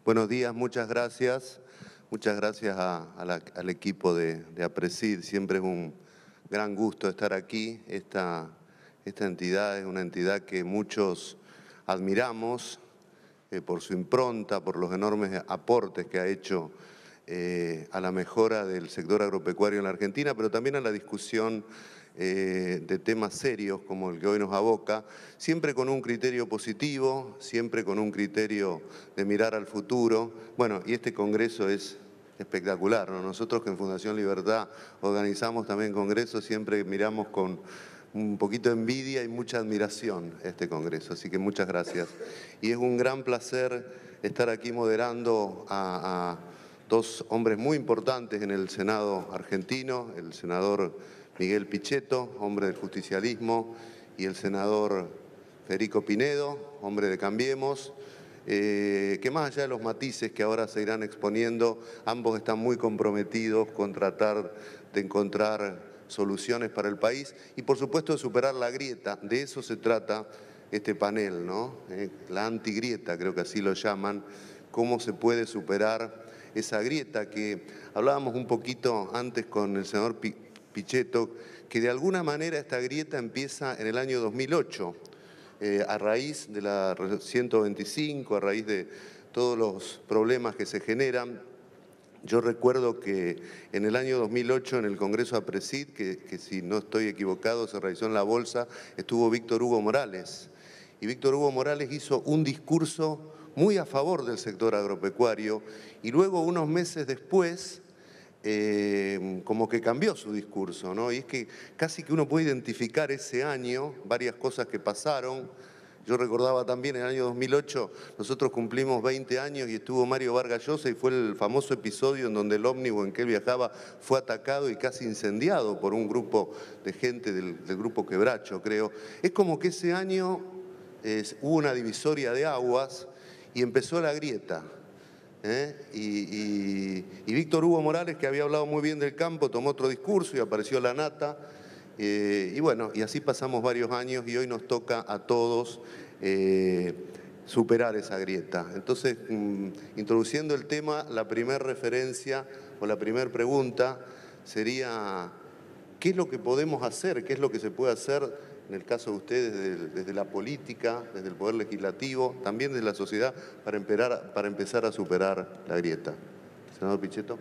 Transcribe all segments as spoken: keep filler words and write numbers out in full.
Buenos días, muchas gracias. Muchas gracias a, a la, al equipo de, de APRESID. Siempre es un gran gusto estar aquí. Esta, esta entidad es una entidad que muchos admiramos eh, por su impronta, por los enormes aportes que ha hecho eh, a la mejora del sector agropecuario en la Argentina, pero también a la discusión Eh, de temas serios como el que hoy nos aboca, siempre con un criterio positivo, siempre con un criterio de mirar al futuro. Bueno, y este congreso es espectacular, ¿no? Nosotros que en Fundación Libertad organizamos también congresos, siempre miramos con un poquito de envidia y mucha admiración este congreso, así que muchas gracias. Y es un gran placer estar aquí moderando a, a dos hombres muy importantes en el Senado argentino, el senador Miguel Pichetto, hombre del justicialismo, y el senador Federico Pinedo, hombre de Cambiemos, eh, que más allá de los matices que ahora se irán exponiendo, ambos están muy comprometidos con tratar de encontrar soluciones para el país y por supuesto de superar la grieta. De eso se trata este panel, ¿no? Eh, la antigrieta, creo que así lo llaman, cómo se puede superar esa grieta que hablábamos un poquito antes con el senador Pichetto, Pichetto, que de alguna manera esta grieta empieza en el año dos mil ocho, eh, a raíz de la ciento veinticinco, a raíz de todos los problemas que se generan. Yo recuerdo que en el año dos mil ocho en el Congreso APRESID, que, que si no estoy equivocado se realizó en la Bolsa, estuvo Víctor Hugo Morales. Y Víctor Hugo Morales hizo un discurso muy a favor del sector agropecuario y luego unos meses después Eh, como que cambió su discurso, ¿no? Y es que casi que uno puede identificar ese año, varias cosas que pasaron. Yo recordaba también en el año dos mil ocho, nosotros cumplimos veinte años y estuvo Mario Vargas Llosa y fue el famoso episodio en donde el ómnibus en que él viajaba fue atacado y casi incendiado por un grupo de gente del, del grupo Quebracho, creo. Es como que ese año eh, hubo una divisoria de aguas y empezó la grieta. ¿Eh? Y, y, y Víctor Hugo Morales, que había hablado muy bien del campo, tomó otro discurso y apareció la nata. Eh, y bueno, y así pasamos varios años y hoy nos toca a todos eh, superar esa grieta. Entonces, mmm, introduciendo el tema, la primera referencia o la primera pregunta sería, ¿qué es lo que podemos hacer? ¿Qué es lo que se puede hacer? En el caso de ustedes, desde, desde la política, desde el Poder Legislativo, también desde la sociedad, para empezar, para empezar a superar la grieta. Senador Pichetto.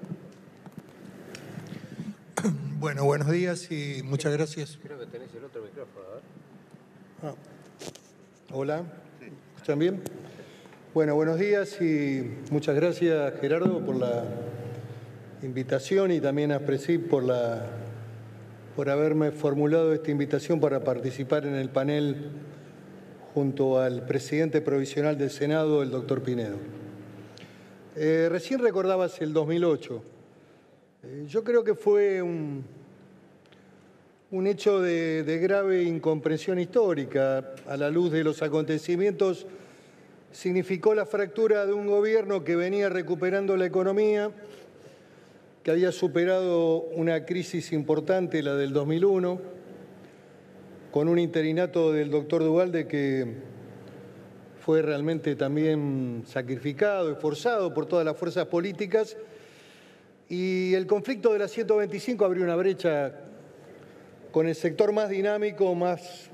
Bueno, buenos días y muchas gracias. Creo que tenés el otro micrófono, a ver. Ah. Hola, ¿escuchan bien? Bueno, buenos días y muchas gracias, Gerardo, por la invitación y también a APRESID por la... por haberme formulado esta invitación para participar en el panel junto al presidente provisional del Senado, el doctor Pinedo. Eh, recién recordabas el dos mil ocho. Eh, yo creo que fue un, un hecho de, de grave incomprensión histórica. A la luz de los acontecimientos, significó la fractura de un gobierno que venía recuperando la economía, que había superado una crisis importante, la del dos mil uno, con un interinato del doctor Duhalde que fue realmente también sacrificado, esforzado por todas las fuerzas políticas, y el conflicto de la ciento veinticinco abrió una brecha con el sector más dinámico, más,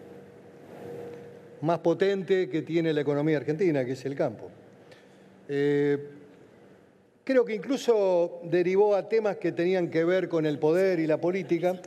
más potente que tiene la economía argentina, que es el campo. Eh, Creo que incluso derivó a temas que tenían que ver con el poder y la política,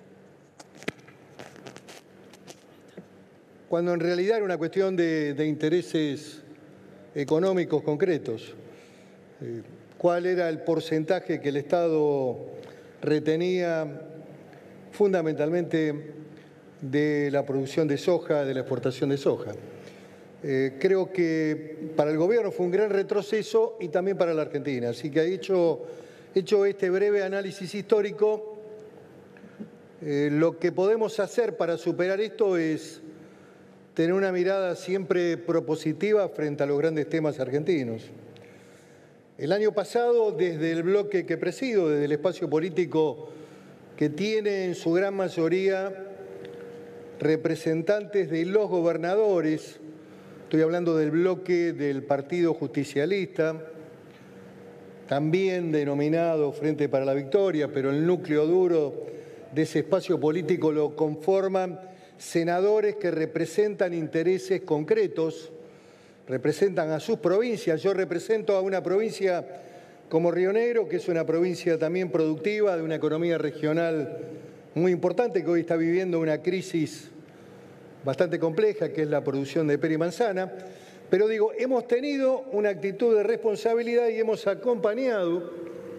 cuando en realidad era una cuestión de, de intereses económicos concretos. Eh, ¿Cuál era el porcentaje que el Estado retenía fundamentalmente de la producción de soja, de la exportación de soja? Eh, creo que para el gobierno fue un gran retroceso y también para la Argentina. Así que hecho, hecho este breve análisis histórico, eh, lo que podemos hacer para superar esto es tener una mirada siempre propositiva frente a los grandes temas argentinos. El año pasado, desde el bloque que presido, desde el espacio político que tiene en su gran mayoría representantes de los gobernadores Estoy hablando del bloque del Partido Justicialista, también denominado Frente para la Victoria, pero el núcleo duro de ese espacio político lo conforman senadores que representan intereses concretos, representan a sus provincias. Yo represento a una provincia como Río Negro, que es una provincia también productiva, de una economía regional muy importante, que hoy está viviendo una crisis bastante compleja, que es la producción de pera y manzana. Pero digo, hemos tenido una actitud de responsabilidad y hemos acompañado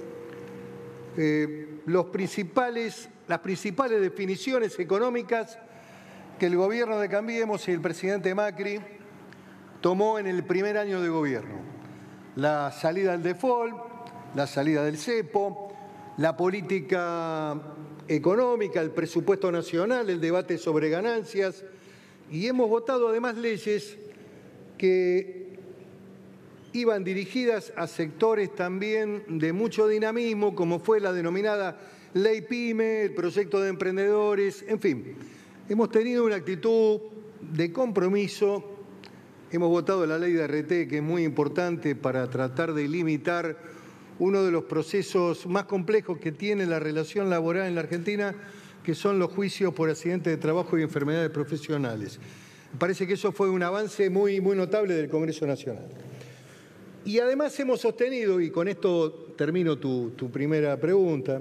eh, los principales, las principales definiciones económicas que el gobierno de Cambiemos y el presidente Macri tomó en el primer año de gobierno. La salida del default, la salida del cepo, la política económica, el presupuesto nacional, el debate sobre ganancias, y hemos votado además leyes que iban dirigidas a sectores también de mucho dinamismo, como fue la denominada Ley PYME, el proyecto de emprendedores, en fin. Hemos tenido una actitud de compromiso, hemos votado la ley de R T, que es muy importante para tratar de limitar uno de los procesos más complejos que tiene la relación laboral en la Argentina, que son los juicios por accidentes de trabajo y enfermedades profesionales. Me parece que eso fue un avance muy, muy notable del Congreso Nacional. Y además hemos sostenido, y con esto termino tu, tu primera pregunta,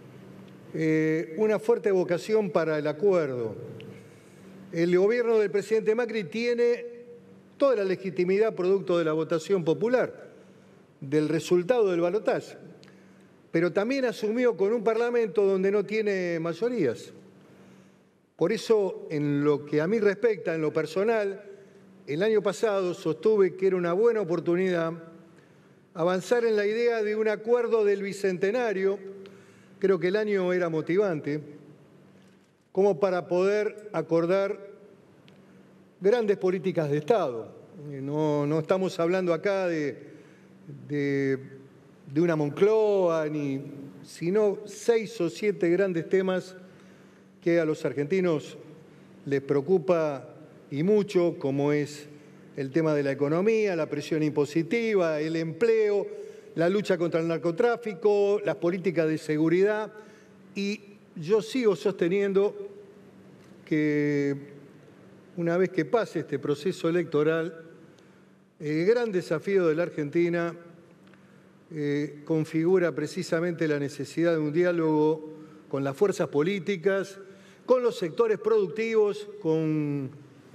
eh, una fuerte vocación para el acuerdo. El gobierno del presidente Macri tiene toda la legitimidad producto de la votación popular, del resultado del balotaje, pero también asumió con un Parlamento donde no tiene mayorías. Por eso, en lo que a mí respecta, en lo personal, el año pasado sostuve que era una buena oportunidad avanzar en la idea de un acuerdo del Bicentenario. Creo que el año era motivante, como para poder acordar grandes políticas de Estado. No, no estamos hablando acá de, de, de una Moncloa, ni, sino seis o siete grandes temas que a los argentinos les preocupa y mucho, como es el tema de la economía, la presión impositiva, el empleo, la lucha contra el narcotráfico, las políticas de seguridad. Y yo sigo sosteniendo que una vez que pase este proceso electoral, el gran desafío de la Argentina eh, configura precisamente la necesidad de un diálogo con las fuerzas políticas, con los sectores productivos, con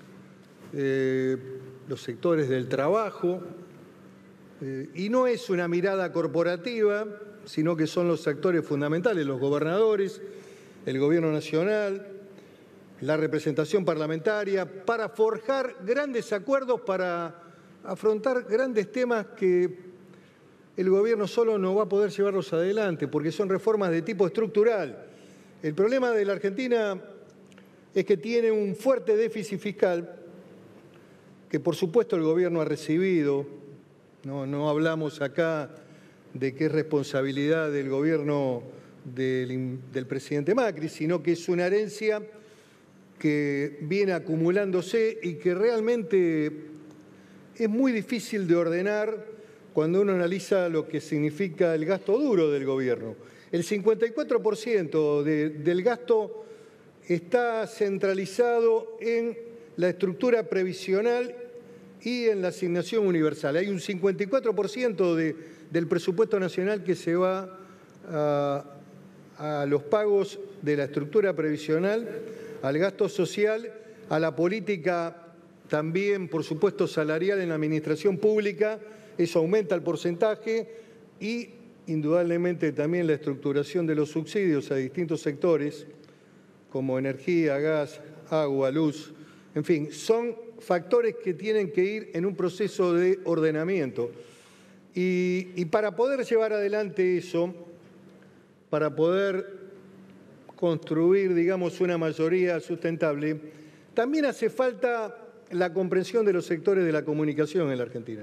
eh, los sectores del trabajo, eh, y no es una mirada corporativa, sino que son los actores fundamentales, los gobernadores, el gobierno nacional, la representación parlamentaria, para forjar grandes acuerdos, para afrontar grandes temas que el gobierno solo no va a poder llevarlos adelante, porque son reformas de tipo estructural. El problema de la Argentina es que tiene un fuerte déficit fiscal, que por supuesto el gobierno ha recibido. No, no hablamos acá de que es responsabilidad del gobierno del, del presidente Macri, sino que es una herencia que viene acumulándose y que realmente es muy difícil de ordenar cuando uno analiza lo que significa el gasto duro del gobierno. El cincuenta y cuatro por ciento de, del gasto está centralizado en la estructura previsional y en la asignación universal. Hay un cincuenta y cuatro por ciento de, del presupuesto nacional que se va a, a los pagos de la estructura previsional, al gasto social, a la política también, por supuesto, salarial en la administración pública. Eso aumenta el porcentaje y indudablemente también la estructuración de los subsidios a distintos sectores, como energía, gas, agua, luz, en fin, son factores que tienen que ir en un proceso de ordenamiento. Y, y para poder llevar adelante eso, para poder construir, digamos, una mayoría sustentable, también hace falta la comprensión de los sectores de la comunicación en la Argentina.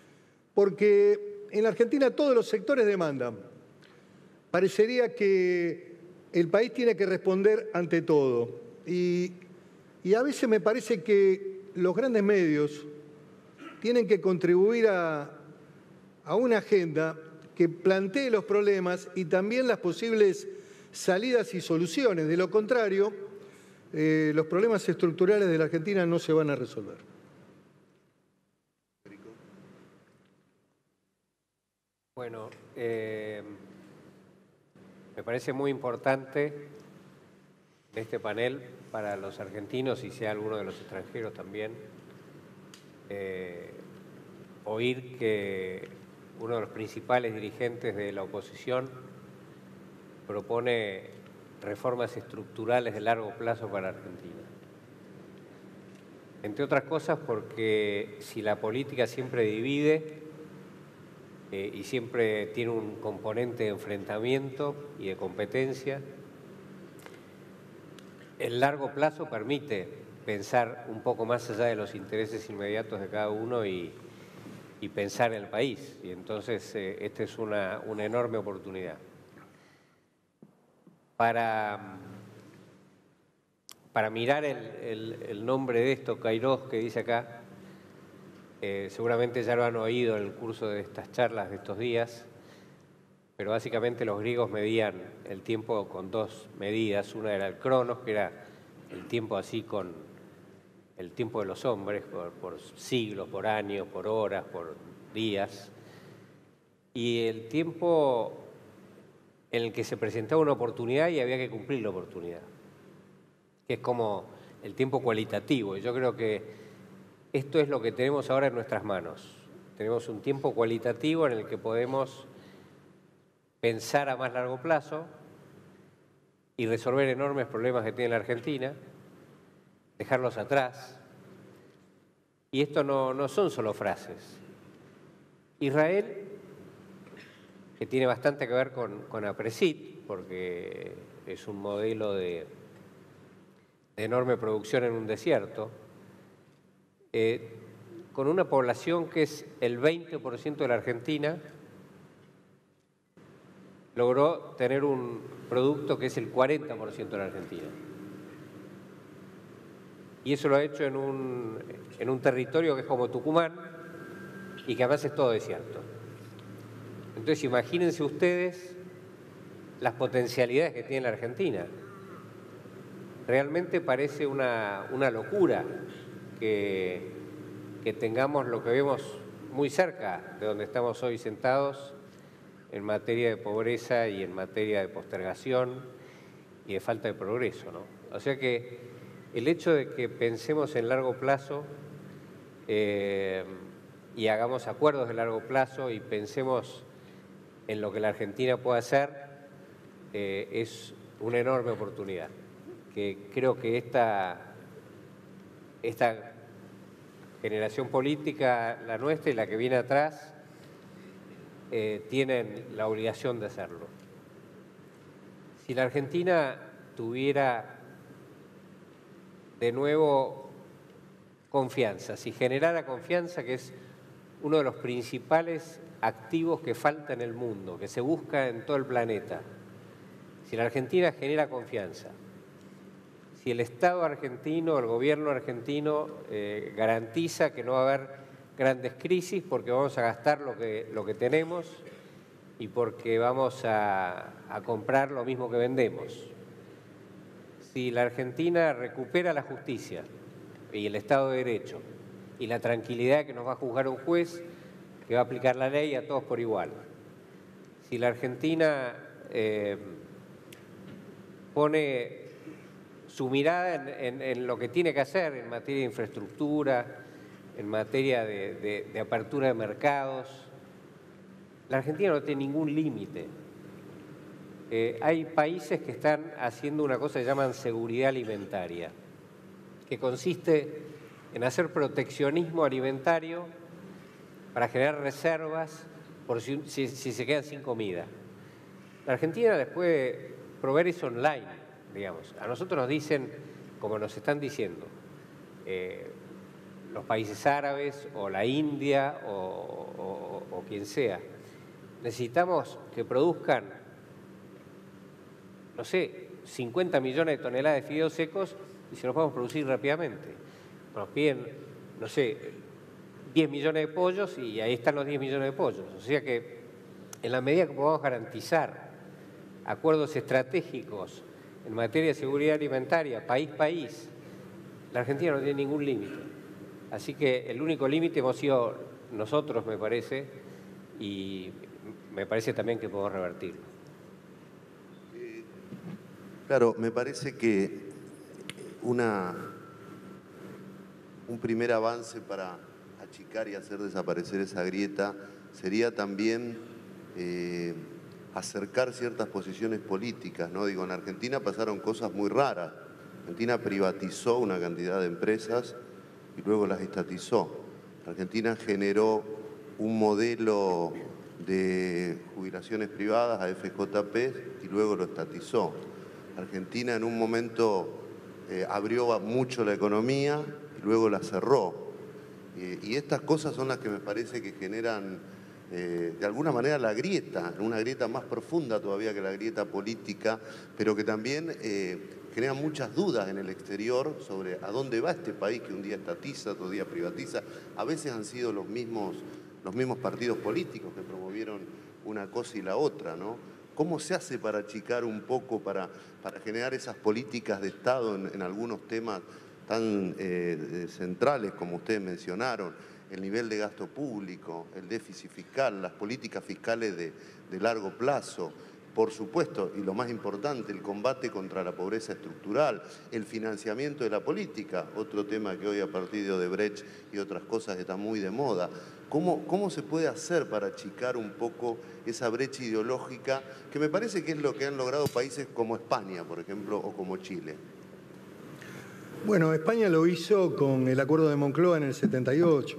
Porque en la Argentina todos los sectores demandan. Parecería que el país tiene que responder ante todo. Y, y a veces me parece que los grandes medios tienen que contribuir a, a una agenda que plantee los problemas y también las posibles salidas y soluciones. De lo contrario, eh, los problemas estructurales de la Argentina no se van a resolver. Bueno, eh, me parece muy importante este panel para los argentinos y sea alguno de los extranjeros también, eh, oír que uno de los principales dirigentes de la oposición propone reformas estructurales de largo plazo para Argentina. Entre otras cosas porque si la política siempre divide eh, y siempre tiene un componente de enfrentamiento y de competencia, el largo plazo permite pensar un poco más allá de los intereses inmediatos de cada uno y, y pensar en el país. Y entonces eh, esta es una, una enorme oportunidad. Para, para mirar el, el, el nombre de esto, Kairos, que dice acá, eh, seguramente ya lo han oído en el curso de estas charlas de estos días, pero básicamente los griegos medían el tiempo con dos medidas. Una era el cronos, que era el tiempo así con el tiempo de los hombres, por, por siglos, por años, por horas, por días. Y el tiempo en el que se presentaba una oportunidad y había que cumplir la oportunidad, que es como el tiempo cualitativo. Y yo creo que esto es lo que tenemos ahora en nuestras manos. Tenemos un tiempo cualitativo en el que podemos pensar a más largo plazo y resolver enormes problemas que tiene la Argentina, dejarlos atrás. Y esto no, no son solo frases. Israel, que tiene bastante que ver con, con APRESID, porque es un modelo de, de enorme producción en un desierto, eh, con una población que es el veinte por ciento de la Argentina, logró tener un producto que es el cuarenta por ciento de la Argentina. Y eso lo ha hecho en un, en un territorio que es como Tucumán y que además es todo desierto. Entonces imagínense ustedes las potencialidades que tiene la Argentina. Realmente parece una, una locura que, que tengamos lo que vemos muy cerca de donde estamos hoy sentados, en materia de pobreza y en materia de postergación y de falta de progreso, ¿no? O sea que el hecho de que pensemos en largo plazo eh, y hagamos acuerdos de largo plazo y pensemos en lo que la Argentina puede hacer eh, es una enorme oportunidad, que creo que esta, esta generación política, la nuestra y la que viene atrás, Eh, tienen la obligación de hacerlo. Si la Argentina tuviera de nuevo confianza, si generara confianza, que es uno de los principales activos que falta en el mundo, que se busca en todo el planeta, si la Argentina genera confianza, si el Estado argentino, el gobierno argentino eh, garantiza que no va a haber grandes crisis porque vamos a gastar lo que, lo que tenemos y porque vamos a, a comprar lo mismo que vendemos. Si la Argentina recupera la justicia y el Estado de Derecho y la tranquilidad que nos va a juzgar un juez que va a aplicar la ley a todos por igual. Si la Argentina eh, pone su mirada en, en, en lo que tiene que hacer en materia de infraestructura, en materia de, de, de apertura de mercados, la Argentina no tiene ningún límite. Eh, hay países que están haciendo una cosa que llaman seguridad alimentaria, que consiste en hacer proteccionismo alimentario para generar reservas por si, si, si se quedan sin comida. La Argentina les puede proveer eso online, digamos. A nosotros nos dicen, como nos están diciendo, eh, los países árabes o la India o, o, o quien sea, necesitamos que produzcan, no sé, cincuenta millones de toneladas de fideos secos y se los podemos producir rápidamente. Nos piden, no sé, diez millones de pollos y ahí están los diez millones de pollos. O sea que en la medida que podamos garantizar acuerdos estratégicos en materia de seguridad alimentaria, país-país, la Argentina no tiene ningún límite. Así que el único límite hemos sido nosotros, me parece, y me parece también que podemos revertirlo. Eh, claro, me parece que una, un primer avance para achicar y hacer desaparecer esa grieta sería también eh, acercar ciertas posiciones políticas, ¿no? Digo, en Argentina pasaron cosas muy raras. Argentina privatizó una cantidad de empresas y luego las estatizó. Argentina generó un modelo de jubilaciones privadas, A F J P, y luego lo estatizó. Argentina en un momento eh, abrió mucho la economía y luego la cerró. Eh, y estas cosas son las que me parece que generan eh, de alguna manera la grieta, una grieta más profunda todavía que la grieta política, pero que también eh, generan muchas dudas en el exterior sobre a dónde va este país que un día estatiza, otro día privatiza. A veces han sido los mismos, los mismos partidos políticos que promovieron una cosa y la otra, ¿no? ¿Cómo se hace para achicar un poco, para, para generar esas políticas de Estado en, en algunos temas tan eh, centrales como ustedes mencionaron? El nivel de gasto público, el déficit fiscal, las políticas fiscales de, de largo plazo, por supuesto, y lo más importante, el combate contra la pobreza estructural, el financiamiento de la política, otro tema que hoy a partir de Odebrecht y otras cosas está muy de moda. ¿Cómo, cómo se puede hacer para achicar un poco esa brecha ideológica, que me parece que es lo que han logrado países como España, por ejemplo, o como Chile? Bueno, España lo hizo con el Acuerdo de Moncloa en el setenta y ocho.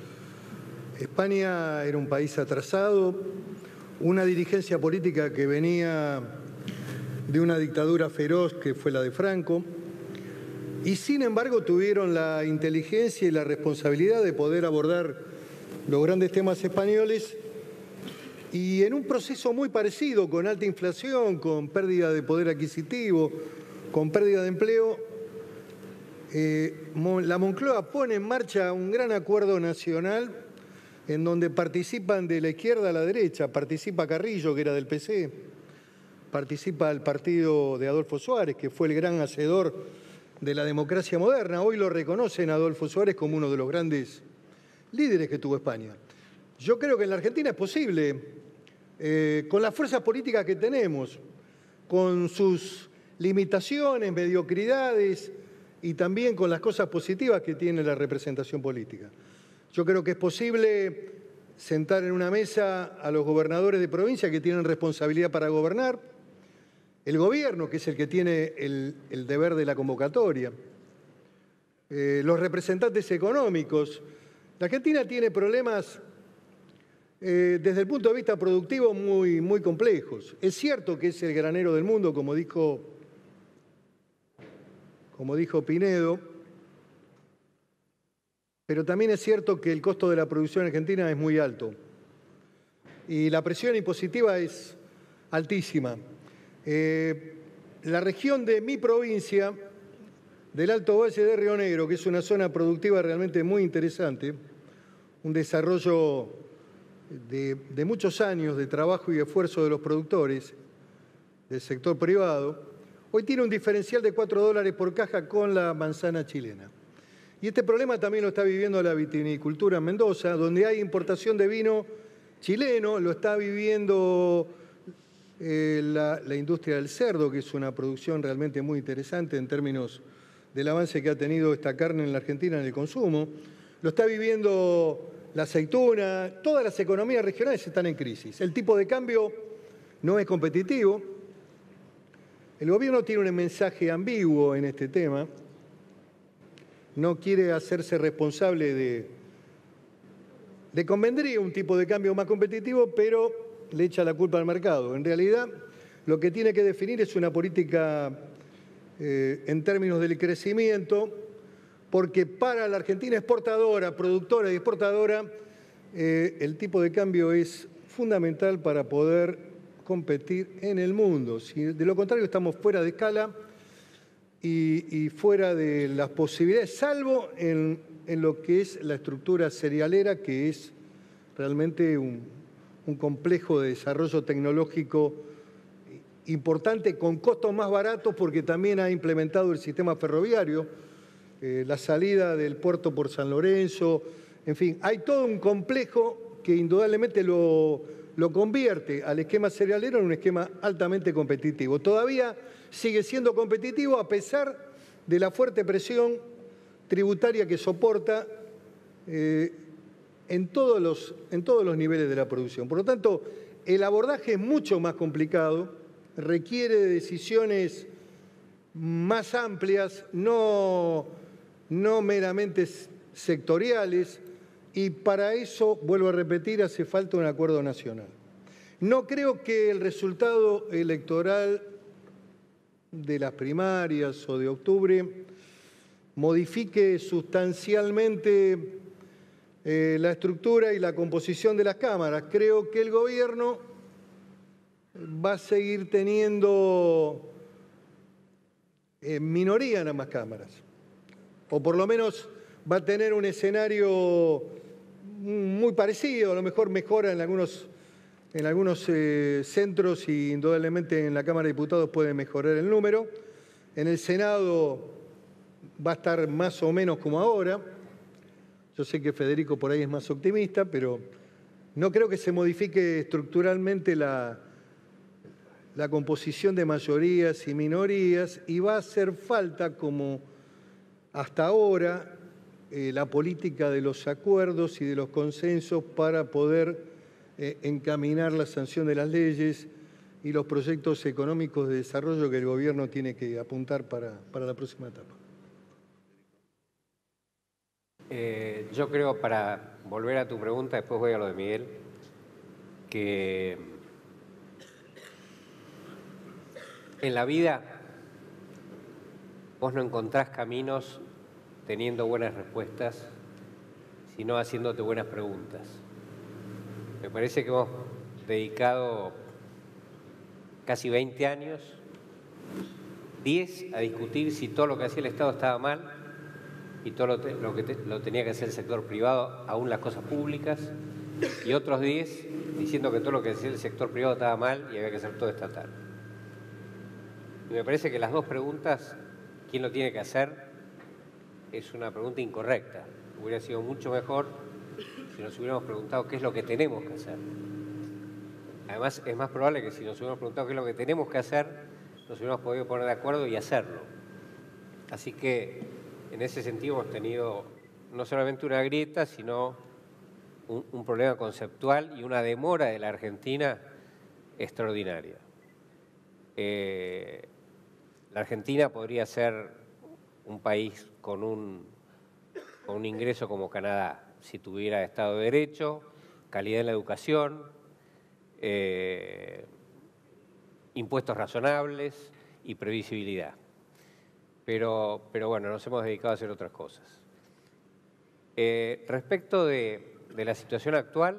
España era un país atrasado, una dirigencia política que venía de una dictadura feroz que fue la de Franco, y sin embargo tuvieron la inteligencia y la responsabilidad de poder abordar los grandes temas españoles, y en un proceso muy parecido, con alta inflación, con pérdida de poder adquisitivo, con pérdida de empleo, eh, la Moncloa pone en marcha un gran acuerdo nacional en donde participan de la izquierda a la derecha, participa Carrillo, que era del P C, participa el partido de Adolfo Suárez, que fue el gran hacedor de la democracia moderna. Hoy lo reconocen a Adolfo Suárez como uno de los grandes líderes que tuvo España. Yo creo que en la Argentina es posible, eh, con las fuerzas políticas que tenemos, con sus limitaciones, mediocridades y también con las cosas positivas que tiene la representación política. Yo creo que es posible sentar en una mesa a los gobernadores de provincia que tienen responsabilidad para gobernar, el gobierno, que es el que tiene el, el deber de la convocatoria, eh, los representantes económicos. La Argentina tiene problemas eh, desde el punto de vista productivo muy, muy complejos. Es cierto que es el granero del mundo, como dijo, como dijo Pinedo, pero también es cierto que el costo de la producción argentina es muy alto y la presión impositiva es altísima. Eh, la región de mi provincia, del Alto Valle de Río Negro, que es una zona productiva realmente muy interesante, un desarrollo de, de muchos años de trabajo y esfuerzo de los productores del sector privado, hoy tiene un diferencial de cuatro dólares por caja con la manzana chilena. Y este problema también lo está viviendo la vitivinicultura en Mendoza, donde hay importación de vino chileno, lo está viviendo eh, la, la industria del cerdo, que es una producción realmente muy interesante en términos del avance que ha tenido esta carne en la Argentina en el consumo, lo está viviendo la aceituna, todas las economías regionales están en crisis. El tipo de cambio no es competitivo, el gobierno tiene un mensaje ambiguo en este tema, no quiere hacerse responsable de, de convendría un tipo de cambio más competitivo, pero le echa la culpa al mercado. En realidad, lo que tiene que definir es una política eh, en términos del crecimiento, porque para la Argentina exportadora, productora y exportadora, eh, el tipo de cambio es fundamental para poder competir en el mundo. Si de lo contrario estamos fuera de escala, Y, y fuera de las posibilidades, salvo en en lo que es la estructura cerealera, que es realmente un, un complejo de desarrollo tecnológico importante, con costos más baratos, porque también ha implementado el sistema ferroviario, eh, la salida del puerto por San Lorenzo, en fin, hay todo un complejo que indudablemente lo, lo convierte al esquema cerealero en un esquema altamente competitivo. Todavía sigue siendo competitivo a pesar de la fuerte presión tributaria que soporta eh, en, todos los, en todos los niveles de la producción. Por lo tanto, el abordaje es mucho más complicado, requiere de decisiones más amplias, no, no meramente sectoriales, y para eso, vuelvo a repetir, hace falta un acuerdo nacional. No creo que el resultado electoral de las primarias o de octubre modifique sustancialmente eh, la estructura y la composición de las cámaras. Creo que el gobierno va a seguir teniendo eh, minoría en ambas cámaras, o por lo menos va a tener un escenario muy parecido, a lo mejor mejora en algunos, en algunos eh, centros y indudablemente en la Cámara de Diputados puede mejorar el número. En el Senado va a estar más o menos como ahora. Yo sé que Federico por ahí es más optimista, pero no creo que se modifique estructuralmente la, la composición de mayorías y minorías, y va a hacer falta, como hasta ahora, eh, la política de los acuerdos y de los consensos para poder eh, encaminar la sanción de las leyes y los proyectos económicos de desarrollo que el gobierno tiene que apuntar para, para la próxima etapa. Eh, yo creo, para volver a tu pregunta, después voy a lo de Miguel, que en la vida vos no encontrás caminos teniendo buenas respuestas, sino haciéndote buenas preguntas. Me parece que hemos dedicado casi veinte años, diez a discutir si todo lo que hacía el Estado estaba mal y todo lo, te, lo que te, lo tenía que hacer el sector privado, aún las cosas públicas, y otros diez diciendo que todo lo que hacía el sector privado estaba mal y había que hacer todo estatal. Y me parece que las dos preguntas, ¿quién lo tiene que hacer?, es una pregunta incorrecta. Hubiera sido mucho mejor si nos hubiéramos preguntado qué es lo que tenemos que hacer. Además, es más probable que si nos hubiéramos preguntado qué es lo que tenemos que hacer, nos hubiéramos podido poner de acuerdo y hacerlo. Así que, en ese sentido, hemos tenido no solamente una grieta, sino un, un problema conceptual y una demora de la Argentina extraordinaria. Eh, la Argentina podría ser un país con un, con un ingreso como Canadá, si tuviera Estado de Derecho, calidad en la educación, eh, impuestos razonables y previsibilidad. Pero, pero bueno, nos hemos dedicado a hacer otras cosas. Eh, respecto de, de la situación actual,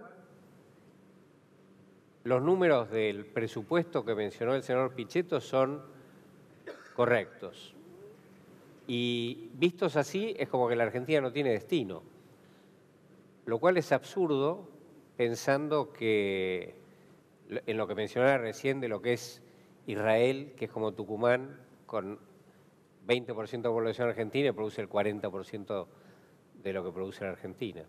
los números del presupuesto que mencionó el senador Pichetto son correctos. Y vistos así, es como que la Argentina no tiene destino, lo cual es absurdo pensando que, en lo que mencionaba recién de lo que es Israel, que es como Tucumán, con veinte por ciento de población argentina y produce el cuarenta por ciento de lo que produce la Argentina.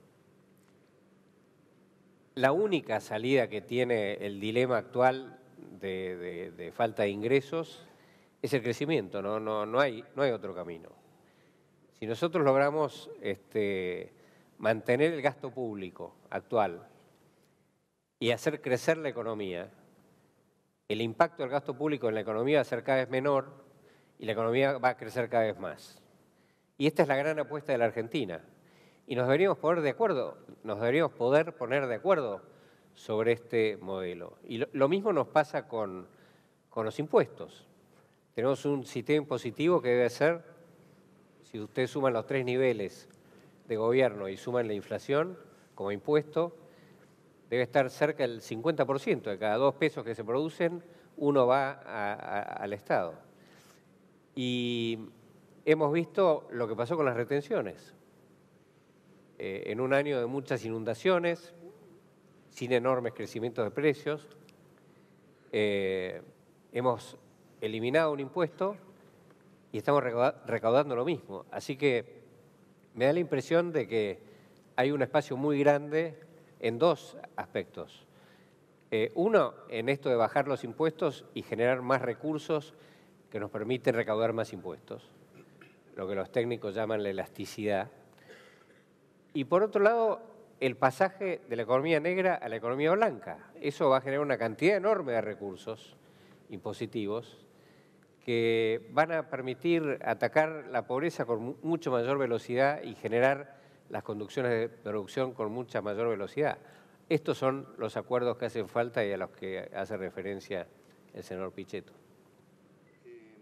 La única salida que tiene el dilema actual de, de, de falta de ingresos es el crecimiento, no, no, no, hay, no hay otro camino. Si nosotros logramos este, mantener el gasto público actual y hacer crecer la economía, el impacto del gasto público en la economía va a ser cada vez menor y la economía va a crecer cada vez más. Y esta es la gran apuesta de la Argentina. Y nos deberíamos poner de acuerdo, nos deberíamos poder poner de acuerdo sobre este modelo. Y lo, lo mismo nos pasa con, con los impuestos. Tenemos un sistema impositivo que debe ser, si ustedes suman los tres niveles de gobierno y suman la inflación como impuesto, debe estar cerca del cincuenta por ciento. De cada dos pesos que se producen, uno va a, a, al Estado. Y hemos visto lo que pasó con las retenciones. eh, en un año de muchas inundaciones, sin enormes crecimientos de precios, eh, hemos eliminado un impuesto y estamos recaudando lo mismo. Así que me da la impresión de que hay un espacio muy grande en dos aspectos. Eh, uno, en esto de bajar los impuestos y generar más recursos que nos permiten recaudar más impuestos, lo que los técnicos llaman la elasticidad. Y por otro lado, el pasaje de la economía negra a la economía blanca. Eso va a generar una cantidad enorme de recursos impositivos que van a permitir atacar la pobreza con mucho mayor velocidad y generar las conducciones de producción con mucha mayor velocidad. Estos son los acuerdos que hacen falta y a los que hace referencia el senador Pichetto. Eh,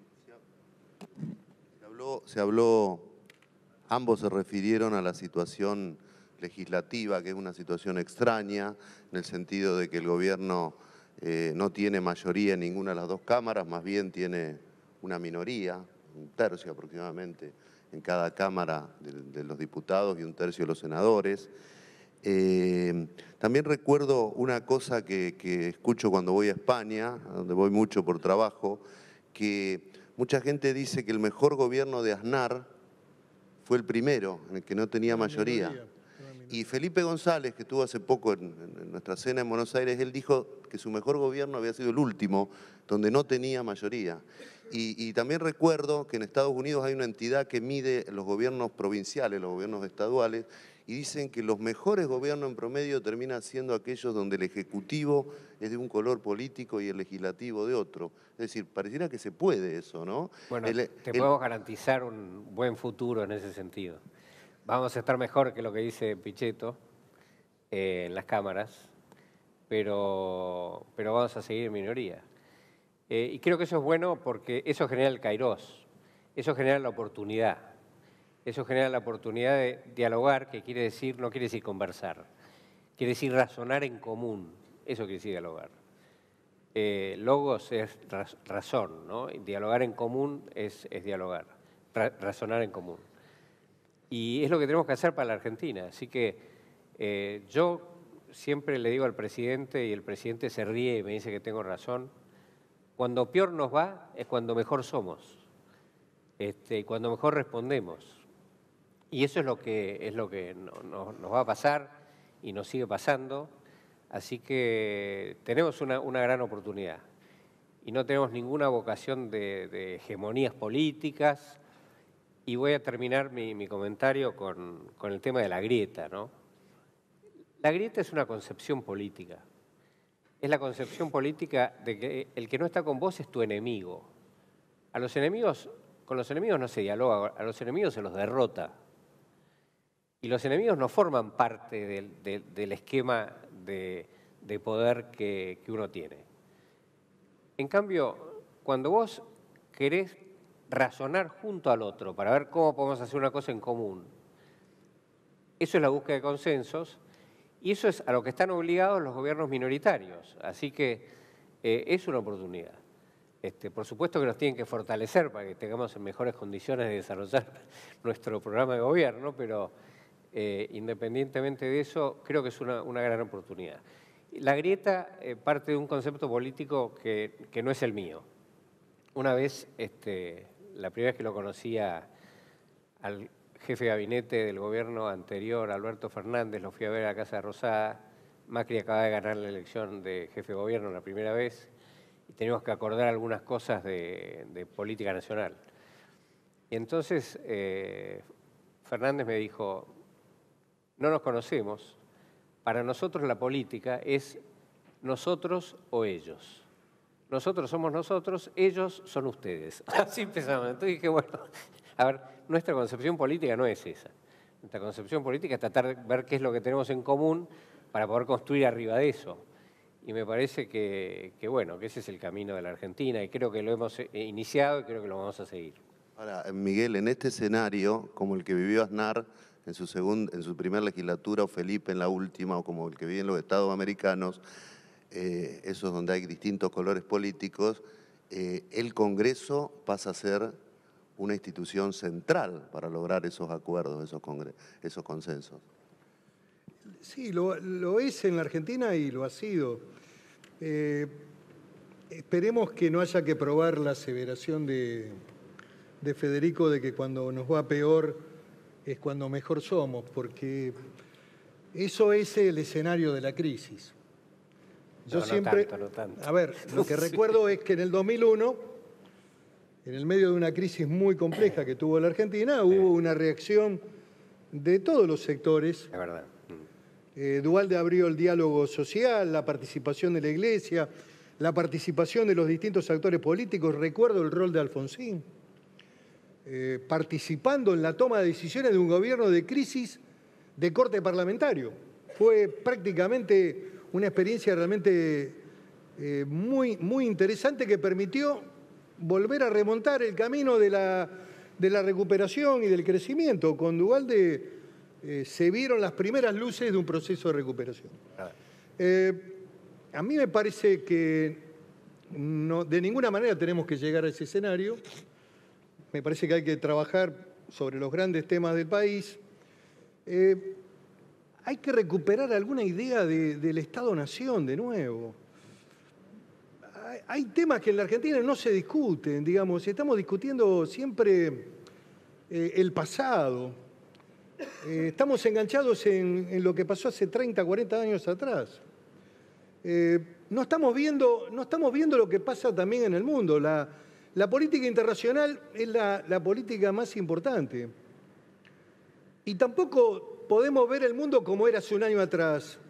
se habló, se habló, ambos se refirieron a la situación legislativa, que es una situación extraña, en el sentido de que el gobierno eh, no tiene mayoría en ninguna de las dos cámaras, más bien tiene una minoría, un tercio aproximadamente, en cada cámara de, de los diputados y un tercio de los senadores. Eh, también recuerdo una cosa que, que escucho cuando voy a España, a donde voy mucho por trabajo, que mucha gente dice que el mejor gobierno de Aznar fue el primero, en el que no tenía mayoría. Y Felipe González, que estuvo hace poco en, en nuestra cena en Buenos Aires, él dijo que su mejor gobierno había sido el último, donde no tenía mayoría. Y, y también recuerdo que en Estados Unidos hay una entidad que mide los gobiernos provinciales, los gobiernos estaduales, y dicen que los mejores gobiernos en promedio terminan siendo aquellos donde el ejecutivo es de un color político y el legislativo de otro. Es decir, pareciera que se puede eso, ¿no? Bueno, el, te el... podemos garantizar un buen futuro en ese sentido. Vamos a estar mejor que lo que dice Pichetto eh, en las cámaras, pero, pero vamos a seguir en minoría. Eh, y creo que eso es bueno porque eso genera el kairos, eso genera la oportunidad, eso genera la oportunidad de dialogar, que quiere decir, no quiere decir conversar, quiere decir razonar en común, eso quiere decir dialogar. Eh, logos es raz, razón, ¿no? Dialogar en común es, es dialogar, ra, razonar en común. Y es lo que tenemos que hacer para la Argentina. Así que eh, yo siempre le digo al presidente, y el presidente se ríe y me dice que tengo razón, cuando peor nos va es cuando mejor somos, este, cuando mejor respondemos. Y eso es lo que, es lo que no, no, nos va a pasar y nos sigue pasando. Así que tenemos una, una gran oportunidad. Y no tenemos ninguna vocación de, de hegemonías políticas. Y voy a terminar mi, mi comentario con, con el tema de la grieta, ¿no? La grieta es una concepción política. Es la concepción política de que el que no está con vos es tu enemigo. A los enemigos, con los enemigos no se dialoga, a los enemigos se los derrota. Y los enemigos no forman parte del, del, del esquema de, de poder que, que uno tiene. En cambio, cuando vos querés razonar junto al otro para ver cómo podemos hacer una cosa en común, eso es la búsqueda de consensos y eso es a lo que están obligados los gobiernos minoritarios. Así que eh, es una oportunidad. Este, por supuesto que nos tienen que fortalecer para que tengamos en mejores condiciones de desarrollar nuestro programa de gobierno, pero eh, independientemente de eso, creo que es una, una gran oportunidad. La grieta eh, parte de un concepto político que, que no es el mío. Una vez, este, la primera vez que lo conocía al jefe de gabinete del gobierno anterior, Alberto Fernández, lo fui a ver a Casa de Rosada. Macri acaba de ganar la elección de jefe de gobierno la primera vez y teníamos que acordar algunas cosas de, de política nacional. Y entonces eh, Fernández me dijo, no nos conocemos, para nosotros la política es nosotros o ellos. Nosotros somos nosotros, ellos son ustedes. Así empezamos. Entonces dije, bueno, a ver, nuestra concepción política no es esa. Nuestra concepción política es tratar de ver qué es lo que tenemos en común para poder construir arriba de eso. Y me parece que, que, bueno, que ese es el camino de la Argentina y creo que lo hemos iniciado y creo que lo vamos a seguir. Ahora, Miguel, en este escenario, como el que vivió Aznar en su, segunda, en su primera legislatura o Felipe en la última, o como el que vive en los Estados americanos, eh, esos donde hay distintos colores políticos, eh, el Congreso pasa a ser una institución central para lograr esos acuerdos, esos, esos consensos. Sí, lo, lo es en la Argentina y lo ha sido. Eh, esperemos que no haya que probar la aseveración de, de Federico de que cuando nos va peor es cuando mejor somos, porque eso es el escenario de la crisis. Yo no, siempre, no tanto, no tanto. A ver, lo que recuerdo es que en el dos mil uno, en el medio de una crisis muy compleja que tuvo la Argentina, hubo una reacción de todos los sectores. Es verdad. Eh, Duhalde abrió el diálogo social, la participación de la Iglesia, la participación de los distintos actores políticos. Recuerdo el rol de Alfonsín, eh, participando en la toma de decisiones de un gobierno de crisis de corte parlamentario. Fue prácticamente una experiencia realmente eh, muy, muy interesante que permitió volver a remontar el camino de la, de la recuperación y del crecimiento. Con Duhalde eh, se vieron las primeras luces de un proceso de recuperación. Eh, a mí me parece que no, de ninguna manera tenemos que llegar a ese escenario. Me parece que hay que trabajar sobre los grandes temas del país. Eh, hay que recuperar alguna idea de, del Estado-Nación de nuevo. Hay, hay temas que en la Argentina no se discuten, digamos, estamos discutiendo siempre eh, el pasado. Eh, estamos enganchados en, en lo que pasó hace treinta, cuarenta años atrás. Eh, no, estamos viendo, no estamos viendo lo que pasa también en el mundo. La, la política internacional es la, la política más importante. Y tampoco podemos ver el mundo como era hace un año atrás.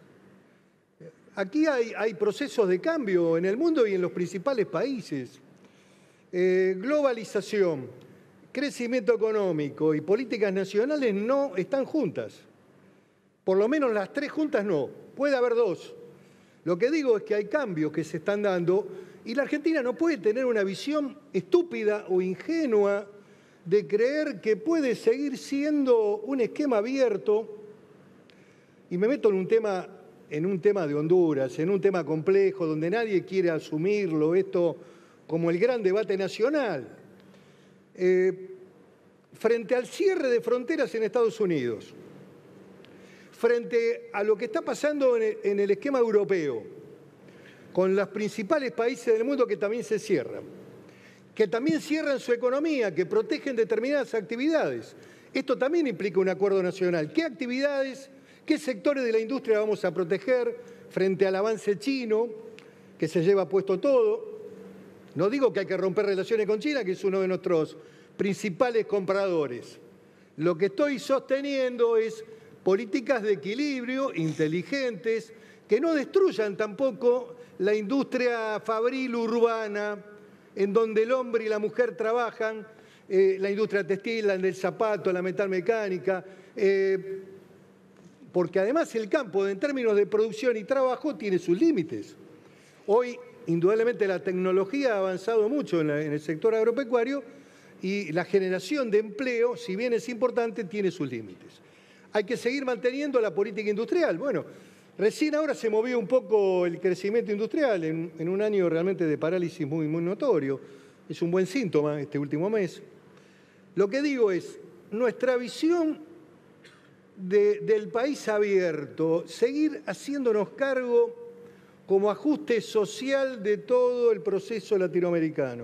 Aquí hay, hay procesos de cambio en el mundo y en los principales países. Eh, globalización, crecimiento económico y políticas nacionales no están juntas. Por lo menos las tres juntas no. Puede haber dos. Lo que digo es que hay cambios que se están dando y la Argentina no puede tener una visión estúpida o ingenua de creer que puede seguir siendo un esquema abierto. Y me meto en un tema, en un tema de Honduras, en un tema complejo donde nadie quiere asumirlo, esto como el gran debate nacional. Eh, frente al cierre de fronteras en Estados Unidos, frente a lo que está pasando en el, en el esquema europeo, con los principales países del mundo que también se cierran, que también cierran su economía, que protegen determinadas actividades. Esto también implica un acuerdo nacional. ¿Qué actividades, qué sectores de la industria vamos a proteger frente al avance chino, que se lleva puesto todo? No digo que hay que romper relaciones con China, que es uno de nuestros principales compradores. Lo que estoy sosteniendo es políticas de equilibrio inteligentes que no destruyan tampoco la industria fabril urbana en donde el hombre y la mujer trabajan, eh, la industria textil, la del zapato, la metalmecánica, eh, porque además el campo en términos de producción y trabajo tiene sus límites. Hoy, indudablemente, la tecnología ha avanzado mucho en, la, en el sector agropecuario y la generación de empleo, si bien es importante, tiene sus límites. Hay que seguir manteniendo la política industrial. Bueno, recién ahora se movió un poco el crecimiento industrial en, en un año realmente de parálisis muy, muy notorio. Es un buen síntoma este último mes. Lo que digo es, nuestra visión de, del país abierto, seguir haciéndonos cargo como ajuste social de todo el proceso latinoamericano.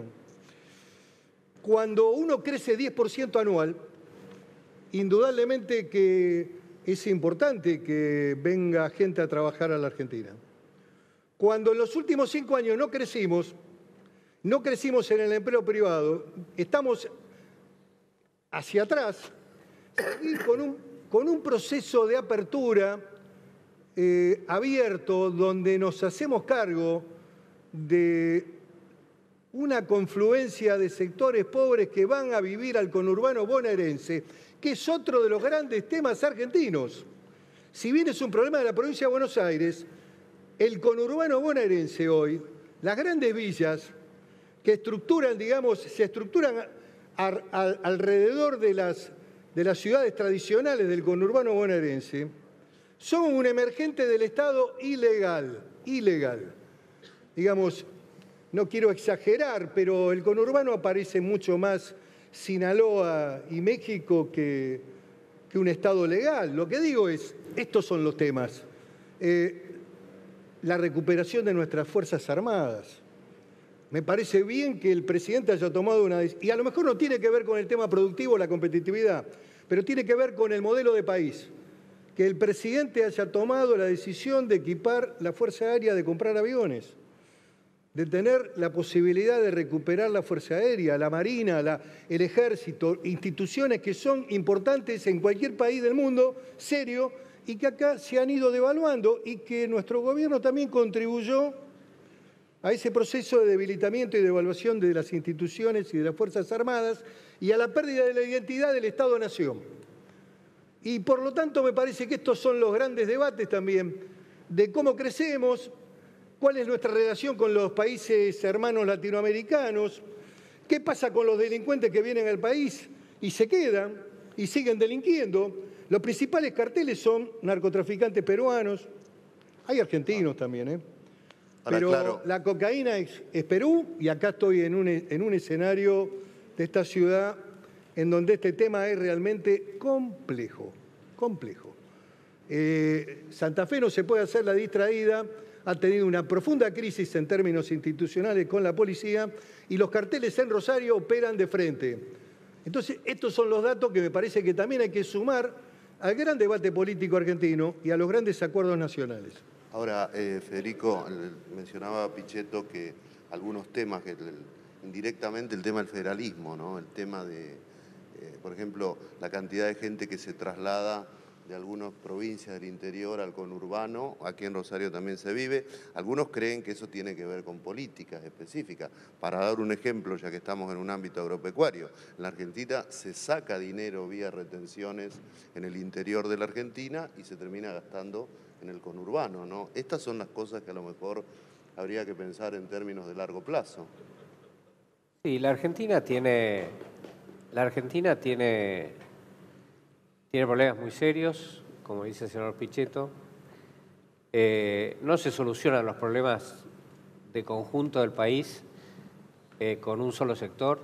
Cuando uno crece diez por ciento anual, indudablemente que es importante que venga gente a trabajar a la Argentina. Cuando en los últimos cinco años no crecimos, no crecimos en el empleo privado, estamos hacia atrás y con un, con un proceso de apertura eh, abierto donde nos hacemos cargo de una confluencia de sectores pobres que van a vivir al conurbano bonaerense, que es otro de los grandes temas argentinos. Si bien es un problema de la provincia de Buenos Aires, el conurbano bonaerense hoy, las grandes villas que estructuran, digamos, se estructuran a, a, alrededor de las, de las ciudades tradicionales del conurbano bonaerense, son un emergente del Estado ilegal, ilegal. Digamos, no quiero exagerar, pero el conurbano aparece mucho más Sinaloa y México que, que un Estado legal. Lo que digo es, estos son los temas. Eh, la recuperación de nuestras Fuerzas Armadas. Me parece bien que el presidente haya tomado una decisión, y a lo mejor no tiene que ver con el tema productivo, la competitividad, pero tiene que ver con el modelo de país. Que el presidente haya tomado la decisión de equipar la Fuerza Aérea, de comprar aviones, de tener la posibilidad de recuperar la Fuerza Aérea, la Marina, la, el Ejército, instituciones que son importantes en cualquier país del mundo, serio, y que acá se han ido devaluando y que nuestro gobierno también contribuyó a ese proceso de debilitamiento y devaluación de las instituciones y de las Fuerzas Armadas y a la pérdida de la identidad del Estado-Nación. Y por lo tanto me parece que estos son los grandes debates también de cómo crecemos, cuál es nuestra relación con los países hermanos latinoamericanos, qué pasa con los delincuentes que vienen al país y se quedan y siguen delinquiendo. Los principales carteles son narcotraficantes peruanos, hay argentinos también, ¿eh? Ahora, Pero claro, la cocaína es, es Perú y acá estoy en un, en un escenario de esta ciudad en donde este tema es realmente complejo, complejo. Eh, Santa Fe no se puede hacer la distraída, ha tenido una profunda crisis en términos institucionales con la policía y los carteles en Rosario operan de frente. Entonces, estos son los datos que me parece que también hay que sumar al gran debate político argentino y a los grandes acuerdos nacionales. Ahora, eh, Federico, mencionaba Pichetto que algunos temas, que el, indirectamente el tema del federalismo, ¿no? El tema de, eh, por ejemplo, la cantidad de gente que se traslada de algunas provincias del interior al conurbano, aquí en Rosario también se vive. Algunos creen que eso tiene que ver con políticas específicas. Para dar un ejemplo, ya que estamos en un ámbito agropecuario, en la Argentina se saca dinero vía retenciones en el interior de la Argentina y se termina gastando en el conurbano, ¿no? Estas son las cosas que a lo mejor habría que pensar en términos de largo plazo. Sí, la Argentina tiene, la Argentina tiene, tiene problemas muy serios, como dice el señor Pichetto. Eh, no se solucionan los problemas de conjunto del país eh, con un solo sector.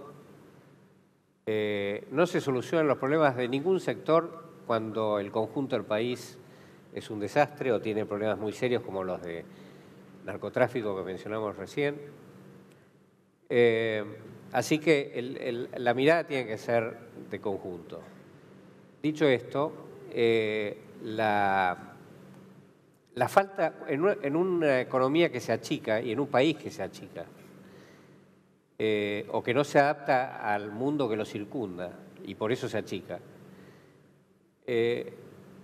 Eh, no se solucionan los problemas de ningún sector cuando el conjunto del país es un desastre o tiene problemas muy serios como los de narcotráfico que mencionamos recién. Eh, así que el, el, la mirada tiene que ser de conjunto. Dicho esto, eh, la, la falta, en una, en una economía que se achica y en un país que se achica, eh, o que no se adapta al mundo que lo circunda y por eso se achica, eh,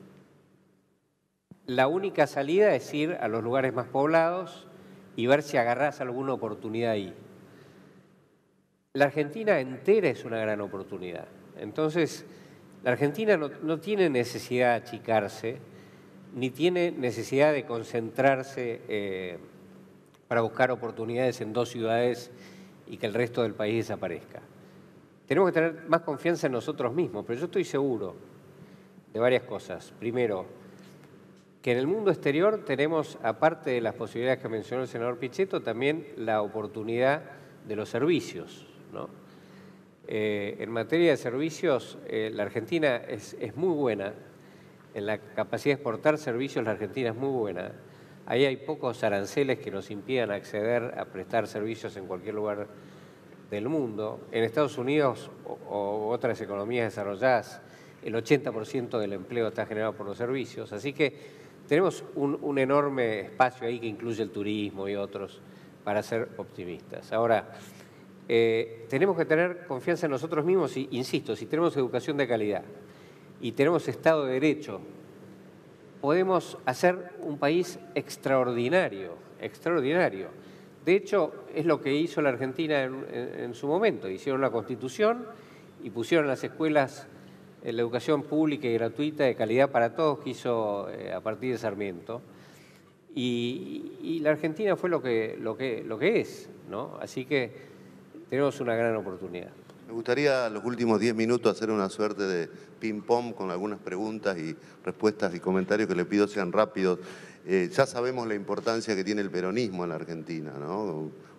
la única salida es ir a los lugares más poblados y ver si agarrás alguna oportunidad ahí. La Argentina entera es una gran oportunidad. Entonces, la Argentina no, no tiene necesidad de achicarse, ni tiene necesidad de concentrarse eh, para buscar oportunidades en dos ciudades y que el resto del país desaparezca. Tenemos que tener más confianza en nosotros mismos, pero yo estoy seguro de varias cosas. Primero, que en el mundo exterior tenemos, aparte de las posibilidades que mencionó el senador Pichetto, también la oportunidad de los servicios, ¿no? Eh, en materia de servicios, eh, la Argentina es, es muy buena, en la capacidad de exportar servicios la Argentina es muy buena. Ahí hay pocos aranceles que nos impidan acceder a prestar servicios en cualquier lugar del mundo. En Estados Unidos o, o otras economías desarrolladas, el ochenta por ciento del empleo está generado por los servicios, así que tenemos un, un enorme espacio ahí que incluye el turismo y otros para ser optimistas. Ahora, eh, tenemos que tener confianza en nosotros mismos y, insisto, si tenemos educación de calidad y tenemos Estado de Derecho, podemos hacer un país extraordinario, extraordinario. De hecho, es lo que hizo la Argentina en, en, en su momento. Hicieron una Constitución y pusieron las escuelas la educación pública y gratuita de calidad para todos que hizo eh, a partir de Sarmiento. Y, y la Argentina fue lo que, lo que, lo que es, ¿no? Así que tenemos una gran oportunidad. Me gustaría los últimos diez minutos hacer una suerte de ping-pong con algunas preguntas y respuestas y comentarios que le pido sean rápidos. Eh, ya sabemos la importancia que tiene el peronismo en la Argentina, ¿no?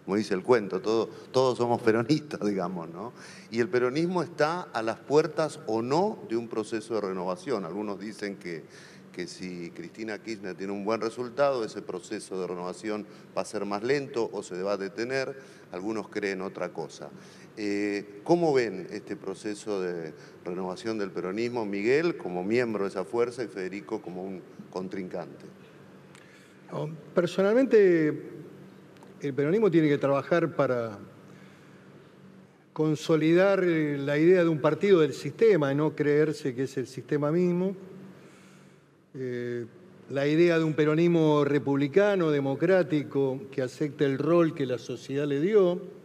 como dice el cuento, todo, todos somos peronistas, digamos, ¿no? Y el peronismo está a las puertas o no de un proceso de renovación. Algunos dicen que, que si Cristina Kirchner tiene un buen resultado, ese proceso de renovación va a ser más lento o se va a detener. Algunos creen otra cosa. Eh, ¿Cómo ven este proceso de renovación del peronismo, Miguel como miembro de esa fuerza y Federico como un contrincante? Personalmente, el peronismo tiene que trabajar para consolidar la idea de un partido del sistema y no creerse que es el sistema mismo. Eh, la idea de un peronismo republicano, democrático, que acepte el rol que la sociedad le dio.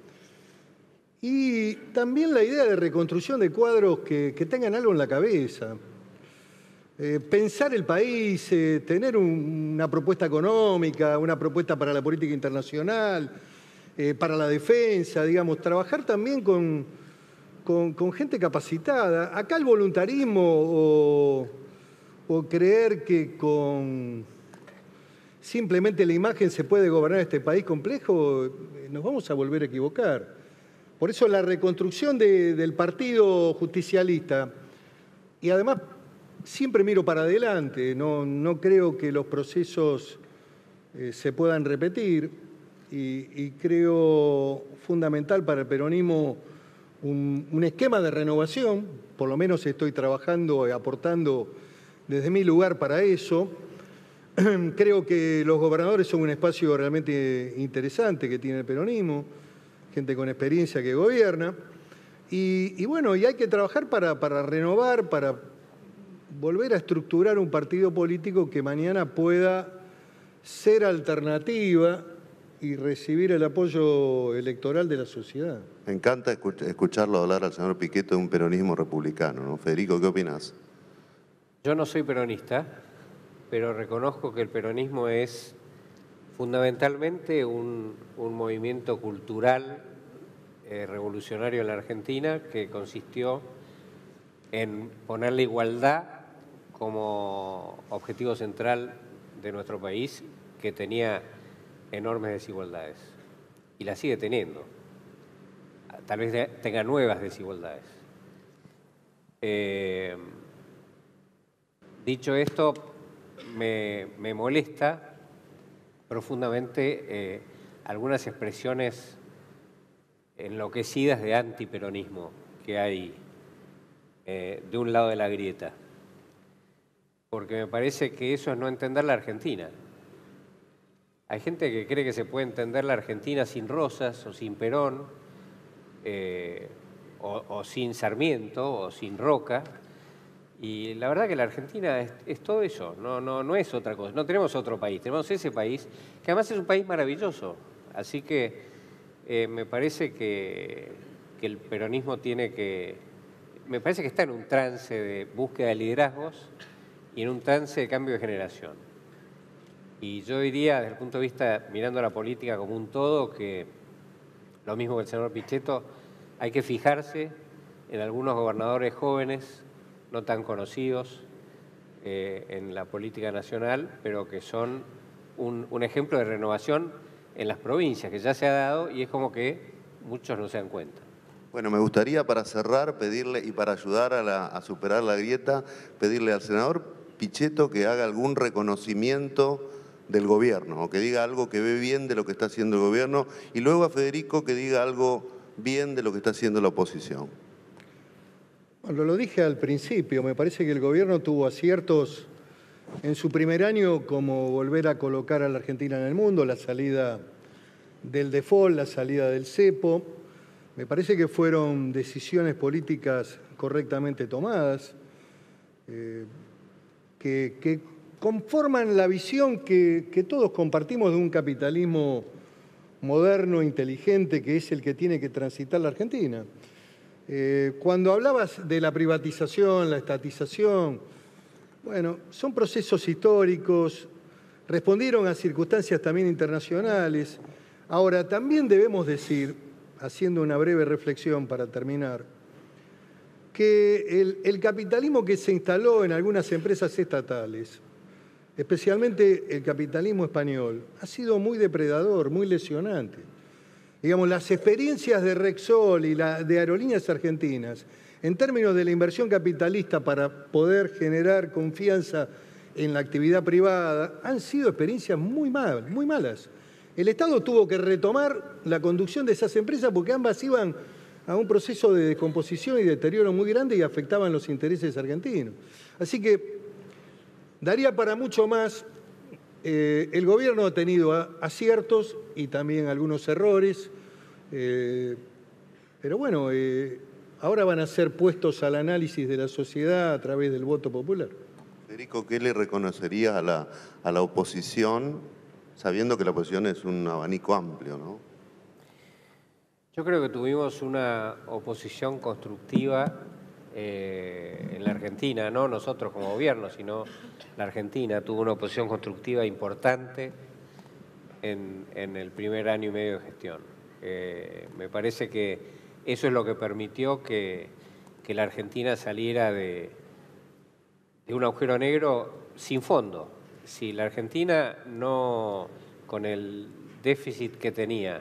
Y también la idea de reconstrucción de cuadros que, que tengan algo en la cabeza. Eh, pensar el país, eh, tener un, una propuesta económica, una propuesta para la política internacional, eh, para la defensa, digamos, trabajar también con, con, con gente capacitada. Acá el voluntarismo o, o creer que con simplemente la imagen se puede gobernar este país complejo, eh, nos vamos a volver a equivocar. Por eso la reconstrucción de, del Partido Justicialista, y además siempre miro para adelante, no, no creo que los procesos eh, se puedan repetir, y, y creo fundamental para el peronismo un, un esquema de renovación, por lo menos estoy trabajando y aportando desde mi lugar para eso. Creo que los gobernadores son un espacio realmente interesante que tiene el peronismo, gente con experiencia que gobierna, y, y bueno, y hay que trabajar para, para renovar, para volver a estructurar un partido político que mañana pueda ser alternativa y recibir el apoyo electoral de la sociedad. Me encanta escucharlo hablar al señor Pichetto de un peronismo republicano, ¿no? Federico, ¿qué opinas? Yo no soy peronista, pero reconozco que el peronismo es fundamentalmente un, un movimiento cultural eh, revolucionario en la Argentina que consistió en poner la igualdad como objetivo central de nuestro país, que tenía enormes desigualdades y la sigue teniendo. Tal vez tenga nuevas desigualdades. Eh, dicho esto, me, me molesta profundamente eh, algunas expresiones enloquecidas de antiperonismo que hay eh, de un lado de la grieta, porque me parece que eso es no entender la Argentina. Hay gente que cree que se puede entender la Argentina sin Rosas o sin Perón, eh, o, o sin Sarmiento o sin Roca. Y la verdad que la Argentina es, es todo eso, no, no, no es otra cosa. No tenemos otro país, tenemos ese país, que además es un país maravilloso. Así que eh, me parece que, que el peronismo tiene que... Me parece que está en un trance de búsqueda de liderazgos y en un trance de cambio de generación. Y yo diría, desde el punto de vista, mirando a la política como un todo, que lo mismo que el señor Pichetto, hay que fijarse en algunos gobernadores jóvenes, no tan conocidos eh, en la política nacional, pero que son un, un ejemplo de renovación en las provincias, que ya se ha dado y es como que muchos no se dan cuenta. Bueno, me gustaría para cerrar pedirle, y para ayudar a, la, a superar la grieta, pedirle al senador Pichetto que haga algún reconocimiento del gobierno, o que diga algo que ve bien de lo que está haciendo el gobierno, y luego a Federico que diga algo bien de lo que está haciendo la oposición. Bueno, lo dije al principio, me parece que el gobierno tuvo aciertos en su primer año, como volver a colocar a la Argentina en el mundo, la salida del default, la salida del cepo. Me parece que fueron decisiones políticas correctamente tomadas, eh, que, que conforman la visión que, que todos compartimos de un capitalismo moderno, inteligente, que es el que tiene que transitar la Argentina. Eh, cuando hablabas de la privatización, la estatización, bueno, son procesos históricos, respondieron a circunstancias también internacionales. Ahora, también debemos decir, haciendo una breve reflexión para terminar, que el, el capitalismo que se instaló en algunas empresas estatales, especialmente el capitalismo español, ha sido muy depredador, muy lesionante. digamos, las experiencias de Repsol y la, de Aerolíneas Argentinas, en términos de la inversión capitalista para poder generar confianza en la actividad privada, han sido experiencias muy mal, muy malas. El Estado tuvo que retomar la conducción de esas empresas porque ambas iban a un proceso de descomposición y deterioro muy grande y afectaban los intereses argentinos. Así que daría para mucho más. Eh, el gobierno ha tenido aciertos y también algunos errores, eh, pero bueno, eh, ahora van a ser puestos al análisis de la sociedad a través del voto popular. Federico, ¿qué le reconocería a la, a la oposición, sabiendo que la oposición es un abanico amplio, ¿no? Yo creo que tuvimos una oposición constructiva eh, en la Argentina, no nosotros como gobierno, sino la Argentina tuvo una oposición constructiva importante en, en el primer año y medio de gestión. Eh, me parece que eso es lo que permitió que, que la Argentina saliera de, de un agujero negro sin fondo. Si la Argentina no, con el déficit que tenía,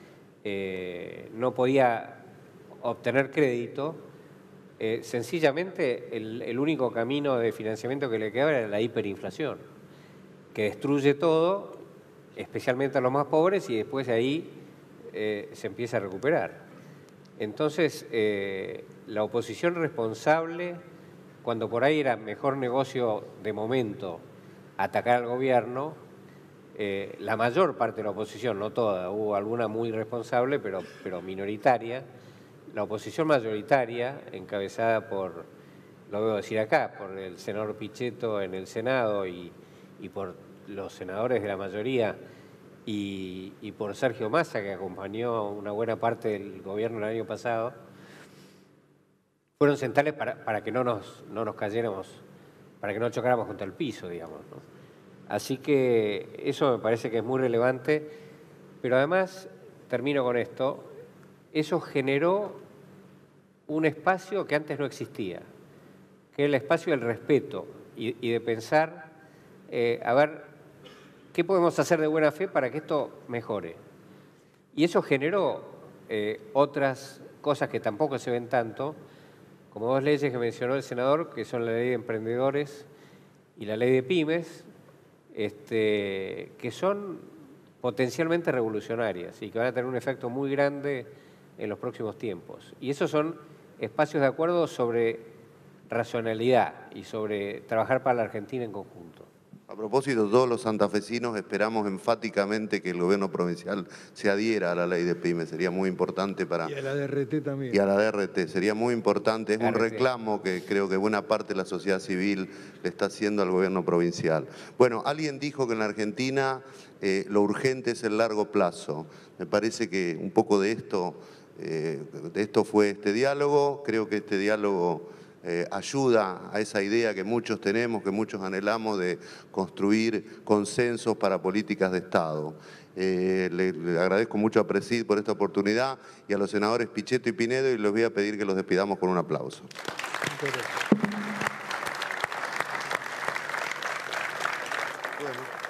eh, no podía obtener crédito, eh, sencillamente el, el único camino de financiamiento que le quedaba era la hiperinflación, que destruye todo, especialmente a los más pobres, y después de ahí eh, se empieza a recuperar. Entonces, eh, la oposición responsable, cuando por ahí era mejor negocio de momento atacar al gobierno, eh, la mayor parte de la oposición, no toda, hubo alguna muy responsable, pero, pero minoritaria, la oposición mayoritaria, encabezada por, lo voy a decir acá, por el senador Pichetto en el Senado y, y por los senadores de la mayoría, y, y por Sergio Massa, que acompañó una buena parte del gobierno el año pasado, fueron centrales para, para que no nos, no nos cayéramos, para que no chocáramos contra el piso, digamos, ¿no? Así que eso me parece que es muy relevante, pero además, termino con esto, eso generó un espacio que antes no existía, que es el espacio del respeto y, y de pensar, eh, a ver, ¿qué podemos hacer de buena fe para que esto mejore? Y eso generó eh, otras cosas que tampoco se ven tanto, como dos leyes que mencionó el senador, que son la ley de emprendedores y la ley de pymes, este, que son potencialmente revolucionarias y que van a tener un efecto muy grande en los próximos tiempos. Y esos son espacios de acuerdo sobre racionalidad y sobre trabajar para la Argentina en conjunto. A propósito, todos los santafesinos esperamos enfáticamente que el gobierno provincial se adhiera a la ley de pymes. Sería muy importante para... Y a la D R T también. Y a la D R T. Sería muy importante. Es un R T. reclamo que creo que buena parte de la sociedad civil le está haciendo al gobierno provincial. Bueno, alguien dijo que en la Argentina eh, lo urgente es el largo plazo. Me parece que un poco de esto, eh, de esto fue este diálogo. Creo que este diálogo... Eh, ayuda a esa idea que muchos tenemos, que muchos anhelamos de construir consensos para políticas de Estado. Eh, le, le agradezco mucho a Presid por esta oportunidad y a los senadores Pichetto y Pinedo, y les voy a pedir que los despidamos con un aplauso. Muchas gracias. Bueno.